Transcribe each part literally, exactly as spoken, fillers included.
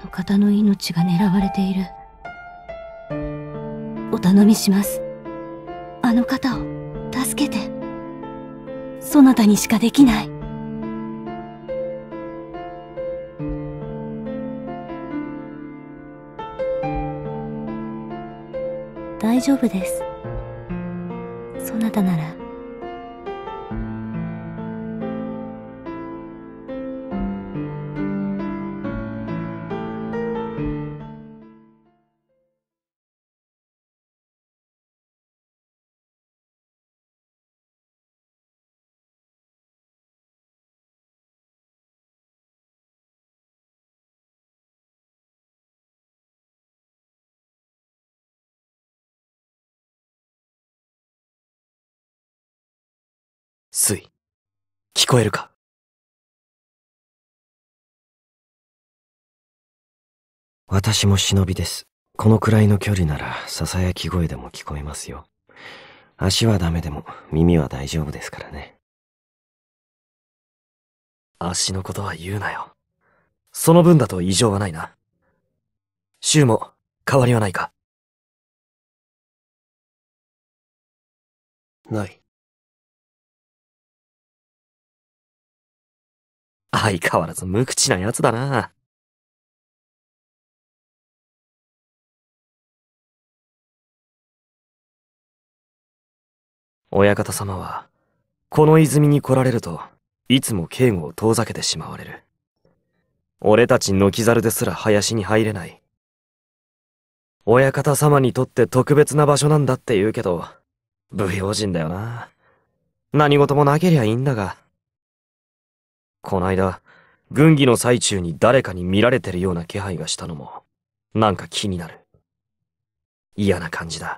の方の命が狙われている。お頼みします。あの方を助けて。そなたにしかできない。大丈夫です。そなたなら。 スイ、聞こえるか？私も忍びです。このくらいの距離ならささやき声でも聞こえますよ。足はダメでも耳は大丈夫ですからね。足のことは言うなよ。その分だと異常はないな。シュウも変わりはないか？ない。相変わらず無口なやつだな。親方様は、この泉に来られると、いつも警護を遠ざけてしまわれる。俺たち野木猿ですら林に入れない。親方様にとって特別な場所なんだって言うけど、不用心だよな。何事もなけりゃいいんだが。こないだ、軍議の最中に誰かに見られてるような気配がしたのも、なんか気になる。嫌な感じだ。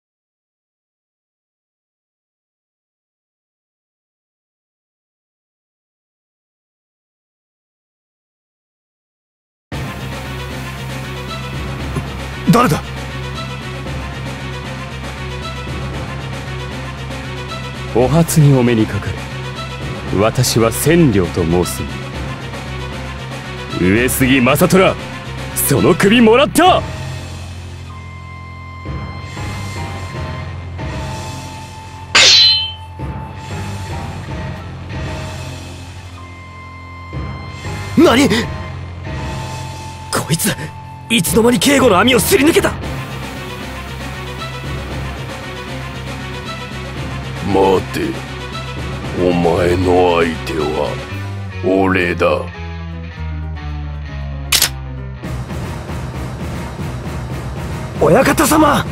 誰だ？ お初にお目にかかる。私は千両と申す。上杉正虎、その首もらった。 何？こいついつの間に警護の網をすり抜けた。 待て、お前の相手は俺だ。 親方様。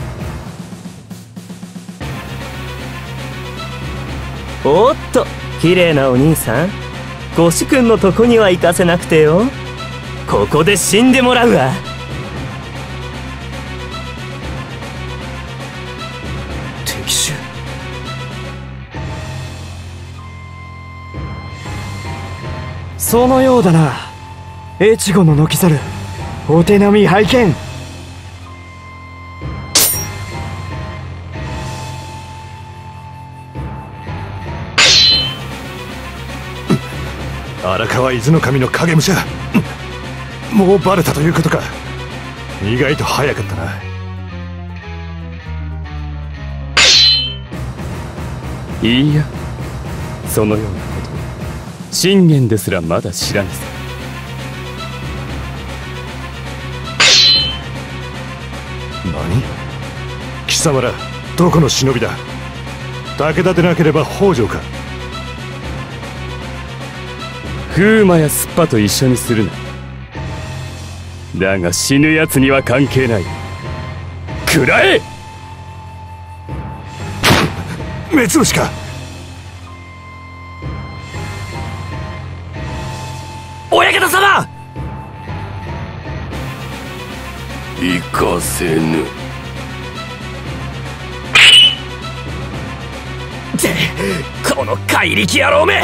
おっと、綺麗なお兄さん、ご主君のとこには行かせなくてよ。ここで死んでもらうわ。 敵手。 そのようだな。越後の野木猿、お手並み拝見。 荒川伊豆守の影武者、もうバレたということか。意外と早かったな。 いいや、そのようなこと信玄ですらまだ知らぬさ。 何？貴様らどこの忍びだ？武田でなければ北条か？ 風魔やすっぱと一緒にするな。だが死ぬ奴には関係ない。食らえ！ 目つぶしか？ 親方様！ 行かせぬ。 ってこの怪力野郎め！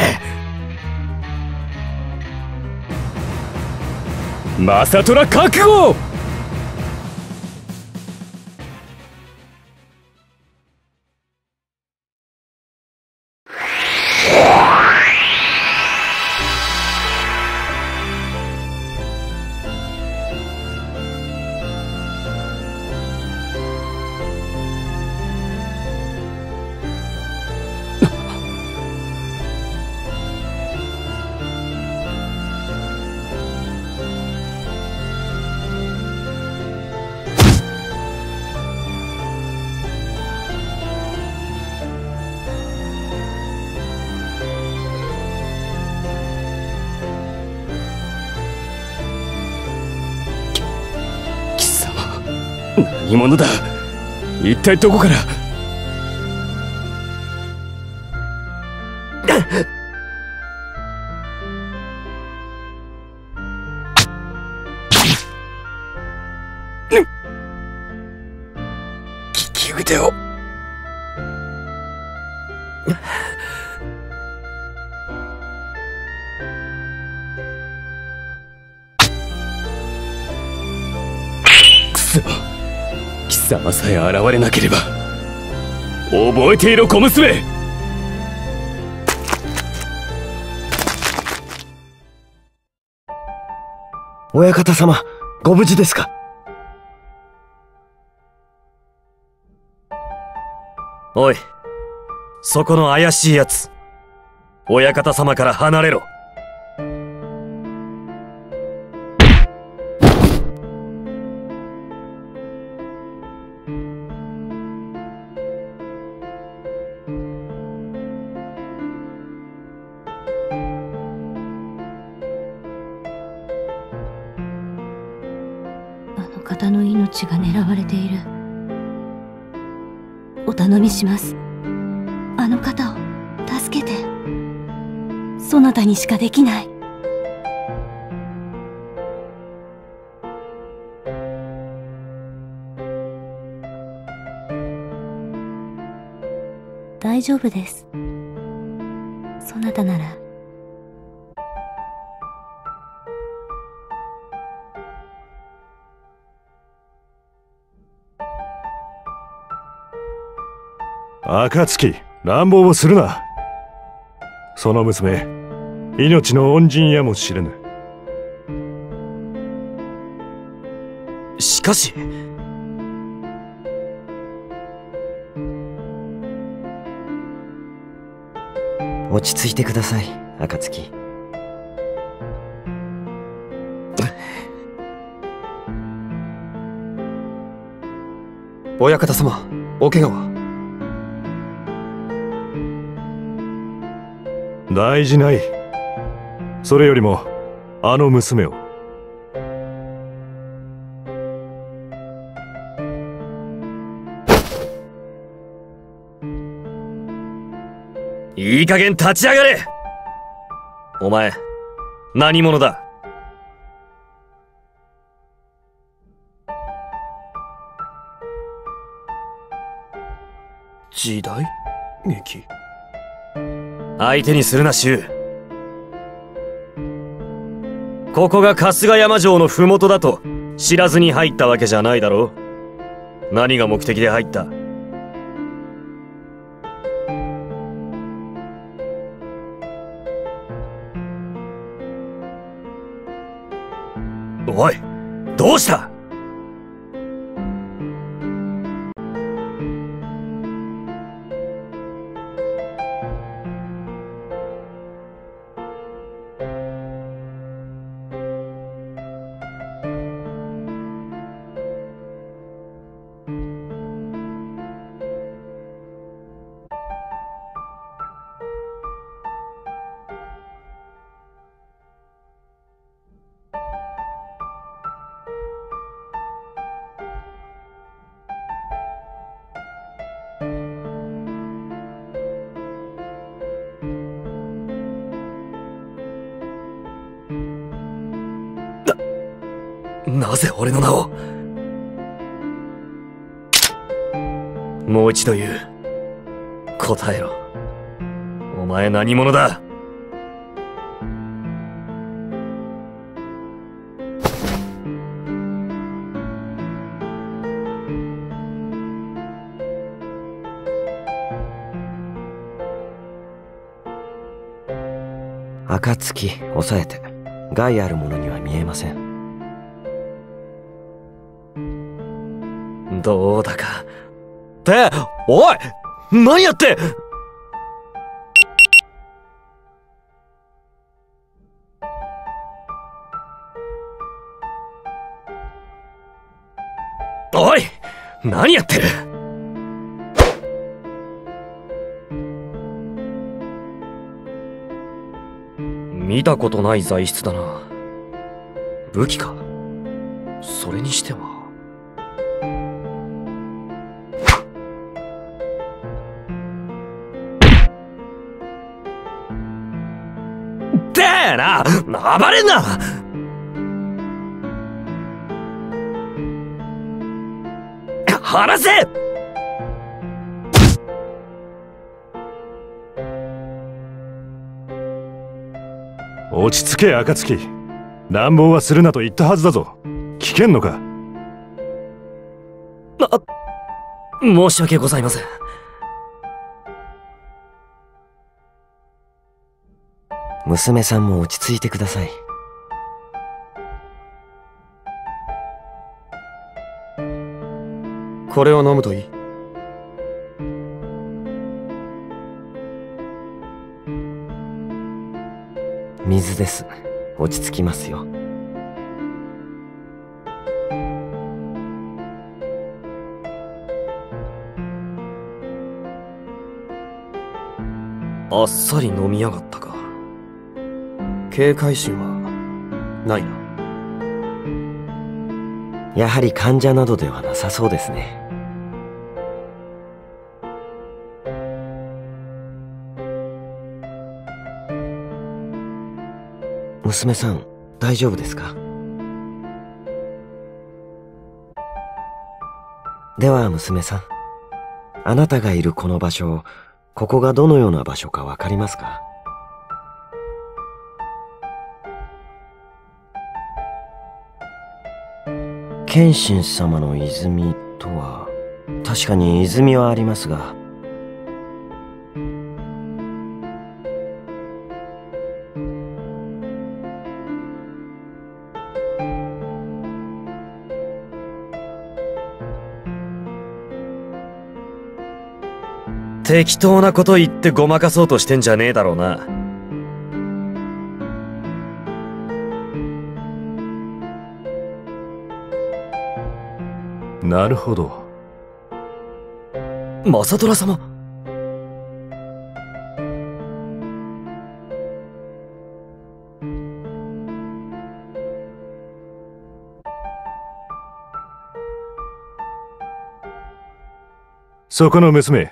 正虎覚悟！ 何者だ。一体どこから。利き腕を。くそ、貴様さえ現れなければ。覚えていろ小娘。 親方様、ご無事ですか？ おい、そこの怪しいやつ、親方様から離れろ。 あの方の命が狙われている。お頼みします。あの方を助けて。そなたにしかできない。大丈夫です。そなたなら。 暁、乱暴をするな。その娘、命の恩人やもしれぬ。 しかし、 落ち着いてください、暁。 親方様、お怪我は？ 大事ない。それよりもあの娘を。 いい加減立ち上がれ。お前、何者だ？ 時代劇。 相手にするな、柊。ここが春日山城の麓だと知らずに入ったわけじゃないだろう。何が目的で入った？おい、どうした？なぜ俺の名を？もう一度言う。答えろ。お前何者だ？ 暁、抑えて。害あるものには見えません。 どうだか。って、おい！何やって！おい！何やってる！見たことない材質だな。武器か？それにしては。 ってえな、暴れんな。離せ。 落ち着け暁。乱暴はするなと言ったはずだぞ。聞けんのか。 あ、申し訳ございません。 娘さんも落ち着いてください。 これを飲むといい。 水です。落ち着きますよ。 あっさり飲みやがったか。 警戒心はないな。 やはり患者などではなさそうですね。娘さん、大丈夫ですか？では娘さん、あなたがいるこの場所、ここがどのような場所かわかりますか？謙信様の泉とは、確かに泉はありますが、 適当なこと言ってごまかそうとしてんじゃねえだろうな。 なるほど。 正虎様。 そこの娘。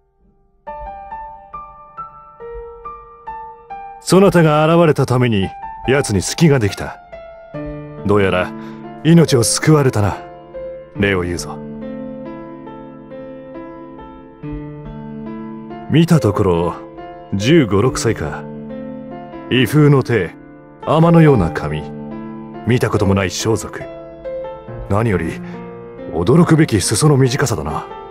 そなたが現れたために奴に隙ができた。どうやら命を救われたな。礼を言うぞ。見たところじゅうご、ろくさいか。威風の手、天のような髪、見たこともない装束。何より驚くべき裾の短さだな。